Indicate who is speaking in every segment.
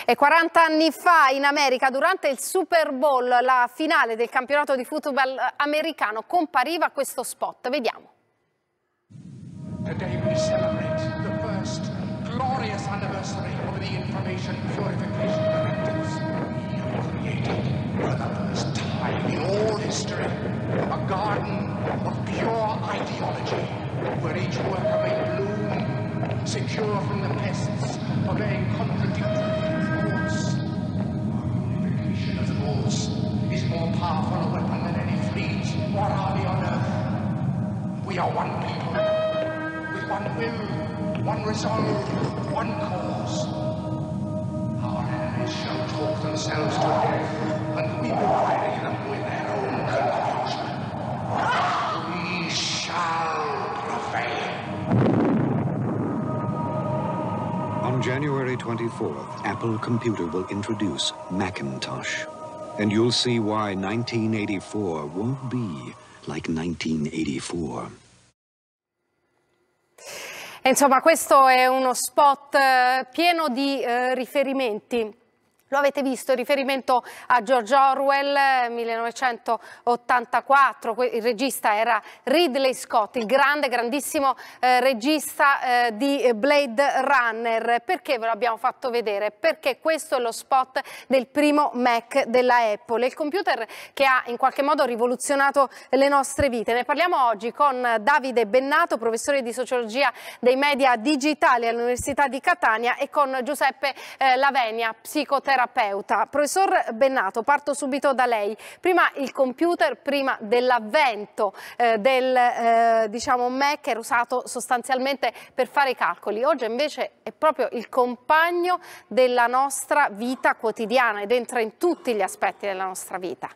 Speaker 1: E 40 anni fa in America, durante il Super Bowl, la finale del campionato di football americano, compariva questo spot. Vediamo.
Speaker 2: Today we celebrate the first glorious anniversary of the Information Purification Directives. We have created for the first time in all history a garden of pure ideology where each worker may bloom, secure from the pests of a contradictory thoughts. Purification of thoughts is more powerful a weapon than any fleet or army on earth. We are one people. One will, one resolve, one cause. Our enemies shall talk themselves to death, and we will bury them with their own confusion. We shall prevail.
Speaker 3: On January 24th, Apple Computer will introduce Macintosh. And you'll see why 1984 won't be like 1984.
Speaker 1: Insomma, questo è uno spot pieno di riferimenti. Lo avete visto, riferimento a George Orwell, 1984, il regista era Ridley Scott, il grandissimo regista di Blade Runner. Perché ve l'abbiamo fatto vedere? Perché questo è lo spot del primo Mac della Apple, il computer che ha in qualche modo rivoluzionato le nostre vite. Ne parliamo oggi con Davide Bennato, professore di sociologia dei media digitali all'Università di Catania, e con Giuseppe Lavenia, psicoterapeuta. Professor Bennato, parto subito da lei. Prima il computer, prima dell'avvento del diciamo Mac, era usato sostanzialmente per fare i calcoli. Oggi invece è proprio il compagno della nostra vita quotidiana ed entra in tutti gli aspetti della nostra vita.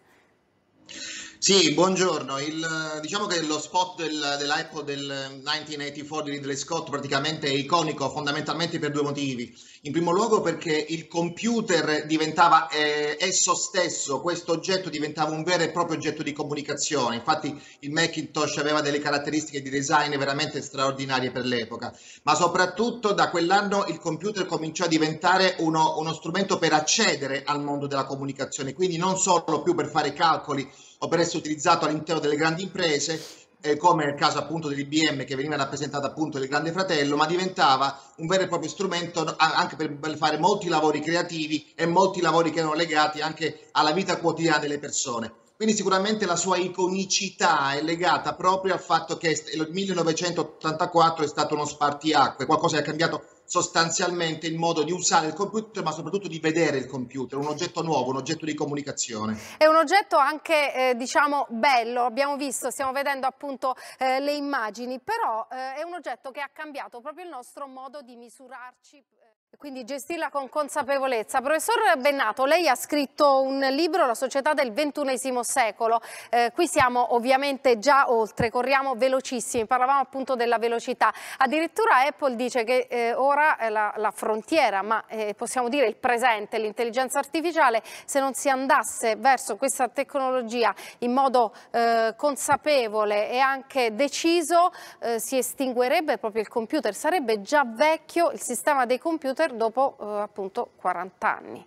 Speaker 4: Sì, buongiorno. Diciamo che lo spot dell'iPod del 1984 di Ridley Scott praticamente è iconico fondamentalmente per due motivi. In primo luogo perché il computer diventava esso stesso, questo oggetto diventava un vero e proprio oggetto di comunicazione. Infatti il Macintosh aveva delle caratteristiche di design veramente straordinarie per l'epoca, ma soprattutto da quell'anno il computer cominciò a diventare uno strumento per accedere al mondo della comunicazione, quindi non solo più per fare calcoli o per essere utilizzato all'interno delle grandi imprese, come nel caso appunto dell'IBM che veniva rappresentato appunto del Grande Fratello, ma diventava un vero e proprio strumento anche per fare molti lavori creativi e molti lavori che erano legati anche alla vita quotidiana delle persone. Quindi sicuramente la sua iconicità è legata proprio al fatto che il 1984 è stato uno spartiacque, qualcosa che ha cambiato sostanzialmente il modo di usare il computer, ma soprattutto di vedere il computer, un oggetto nuovo, un oggetto di comunicazione.
Speaker 1: È un oggetto anche, diciamo, bello, abbiamo visto, stiamo vedendo appunto le immagini, però è un oggetto che ha cambiato proprio il nostro modo di misurarci. Quindi gestirla con consapevolezza. Professor Bennato, lei ha scritto un libro, La società del XXI secolo. Qui siamo ovviamente già oltre, corriamo velocissimi, parlavamo appunto della velocità. Addirittura Apple dice che ora è la frontiera, ma possiamo dire il presente, l'intelligenza artificiale, se non si andasse verso questa tecnologia in modo consapevole e anche deciso, si estinguerebbe proprio il computer, sarebbe già vecchio il sistema dei computer dopo appunto 40 anni.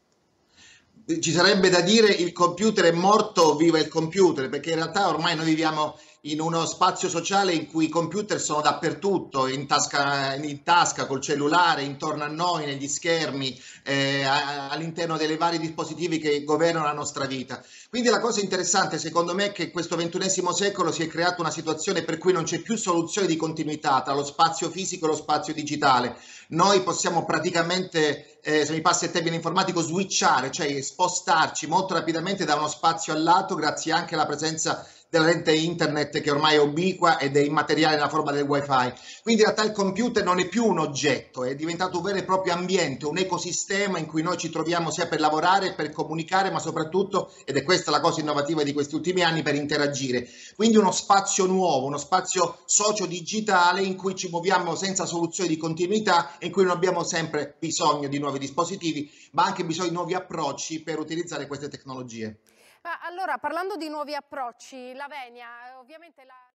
Speaker 4: Ci sarebbe da dire il computer è morto, viva il computer, perché in realtà ormai noi viviamo in uno spazio sociale in cui i computer sono dappertutto, in tasca col cellulare, intorno a noi, negli schermi, all'interno dei vari dispositivi che governano la nostra vita. Quindi la cosa interessante secondo me è che in questo XXI secolo si è creata una situazione per cui non c'è più soluzione di continuità tra lo spazio fisico e lo spazio digitale. Noi possiamo praticamente, se mi passa il termine informatico, switchare, cioè spostarci molto rapidamente da uno spazio all'altro grazie anche alla presenza della rete internet che ormai è ubiqua ed è immateriale nella forma del wifi. Quindi in realtà il computer non è più un oggetto, è diventato un vero e proprio ambiente, un ecosistema in cui noi ci troviamo sia per lavorare, per comunicare, ma soprattutto, ed è questa la cosa innovativa di questi ultimi anni, per interagire. Quindi uno spazio nuovo, uno spazio socio-digitale in cui ci muoviamo senza soluzioni di continuità e in cui non abbiamo sempre bisogno di nuovi dispositivi, ma anche bisogno di nuovi approcci per utilizzare queste tecnologie.
Speaker 1: Allora, parlando di nuovi approcci, Lavenia, ovviamente